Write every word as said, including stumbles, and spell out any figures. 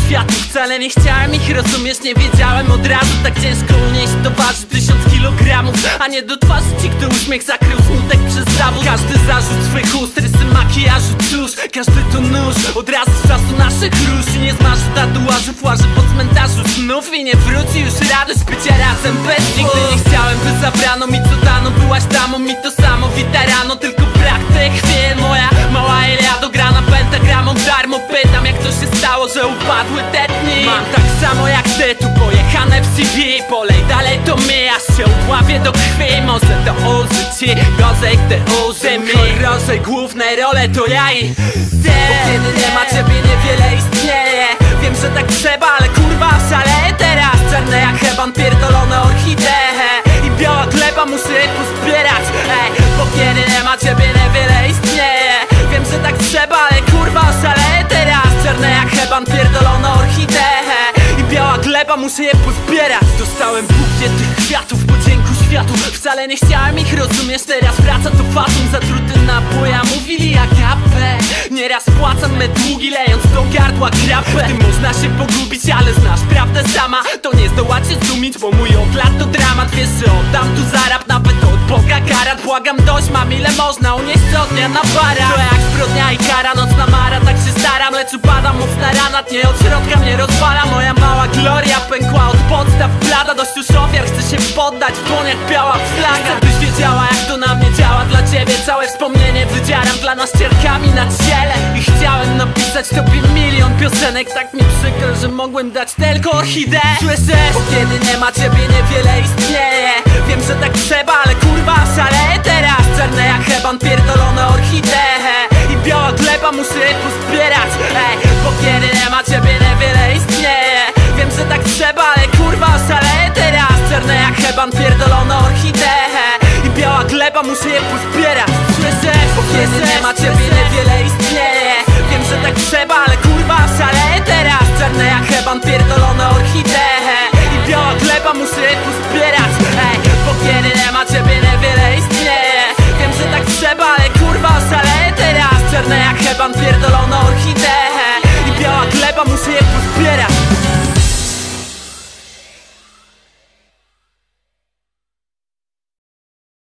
światu. Wcale nie chciałem ich rozumieć, nie wiedziałem od razu. Tak ciężko unieść to waży tysiąc kilogramów, a nie do twarzy ci, kto uśmiech zakrył smutek przez zawód. Każdy zarzut swych ust, rysy makijażu, cóż, każdy to nóż, od razu z czasu naszych róż. I nie zmarzy tatuażów, łaży po cmentarzu znów. I nie wróci już radość bycia razem bez nich. Gdy nie chciałem, by zabrano mi co dano, byłaś damą mi to samo wita rano, tylko brak tych chwil. Moja mała Elia dograna pentagramą darmo. Pytam, jak to się stało, że upadły te dni. Mam tak samo jak ty, tu pojechane w C V. Polej dalej to my, aż się upławię do krwi. Może to uży ci gorzej, gdy uży mi horrorze główne role to ja i ty. Bo kiedy nie ma ciebie niewiele istnieje. Wiem, że tak trzeba, ale kurwa szaleję teraz. Czarne jak heban, pierdolone orchidee i biała gleba, muszę je pozbierać. Ej, bo kiedy nie ma ciebie niewiele istnieje. Wiem, że tak trzeba, ale kurwa szaleję teraz. Czarne jak heban, pierdolone orchidee i biała gleba, muszę je pozbierać. Dostałem bukiet tych kwiatów po dzięku światu. Wcale nie chciałem ich rozumieć, teraz wraca to fatum. Zatruty napoja, mówili agapę. Nieraz płacam me długi, lejąc do gardła grapę. W tym można się pogubić, ale znasz prawdę sama. To nie zdołacie zdumić, bo mój odlat to dramat. Wiesz, że oddam tu zarab, nawet od Boga karat. Błagam dość, mam ile można unieść co dnia na bara. To jak zbrodnia i kara, nocna mara, tak się staram. Lecz upada mocna rana, tnie od środka mnie rozwala. Moja mała gloria pękła od podstaw blada. Dość już ofiar, chcę się poddać w dłoniach biała flaga. Chcę, byś wiedziała, jak to na mnie działa. Dla ciebie całe wspomnienie wydzieram dla nas cierkami na ciele. I chciałem napisać tobie milion piosenek. Tak mi przykro, że mogłem dać tylko orchideę. Słyszysz? Bo kiedy nie ma ciebie niewiele istnieje. Wiem, że tak trzeba, ale kurwa szaleję teraz. Czarne jak heban, pierdolone orchidee i biała gleba, muszę je pozbierać. Ej, bo kiedy nie ma ciebie niewiele istnieje. Wiem, że tak trzeba, ale kurwa szaleję teraz. Czarne jak heban, pierdolone orchidee i biała gleba, muszę je pozbierać.